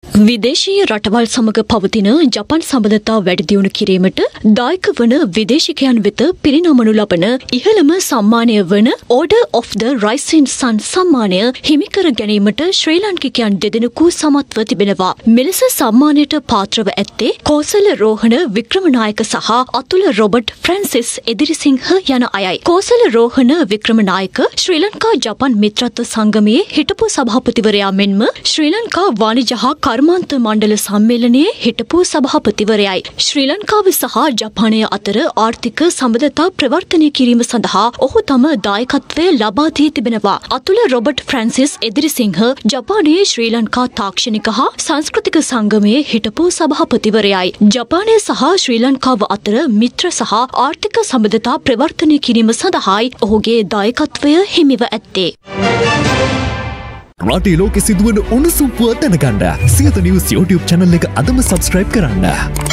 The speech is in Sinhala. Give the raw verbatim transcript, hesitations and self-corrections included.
විදේශීය රටවල් සමග පවතින ජපන් සම්බන්ධතා වැඩි දියුණු කිරීමට දායක වන විදේශිකයන් වෙත පිරිනමනු ලබන ඉහළම සම්මානය වන Order of the Rising Sun සම්මානය හිමිකර ගැනීමට ශ්‍රී ලාංකිකයන් දෙදෙනෙකු සමත්ව තිබෙනවා. මෙලෙස සම්මානයට පාත්‍රව ඇත්තේ කෝසල රෝහණ වික්‍රමනායක සහ අතුල රොබර්ට් ෆ්‍රැන්සිස් එදිරිසිංහ යන අයයි. කෝසල රෝහණ වික්‍රමනායක ශ්‍රී ලංකා ජපන් මිත්‍රත්ව සංගමයේ හිටපු සභාපතිවරයා මෙන්ම ශ්‍රී ලංකා වාණිජ හා කර්මාන්ත මණ්ඩල සම්මේලනයේ හිටපු සභාපතිවරයයි. ශ්‍රී ලංකාව සහ ජපානය අතර ආර්ථික සම්බන්ධතා ප්‍රවර්ධනය කිරීම සඳහා ඔහු තම දායකත්වය ලබා දී තිබෙනවා. අතුල රොබර්ට් ෆ්‍රැන්සිස් එදිරිසිංහ ජපානයේ ශ්‍රී ලංකා තාක්ෂණික හා සංස්කෘතික සංගමයේ හිටපු සභාපතිවරයයි. ජපානය සහ ශ්‍රී ලංකාව අතර මිත්‍ර සහ ආර්ථික සම්බන්ධතා ප්‍රවර්ධනය කිරීම සඳහායි ඔහුගේ දායකත්වය හිමිව ඇත්තේ. රටේ ලෝකෙ සිදුවන උණුසුම් පුවත් දැනගන්න සියත නිවුස් YouTube channel එක අදම subscribe කරන්න.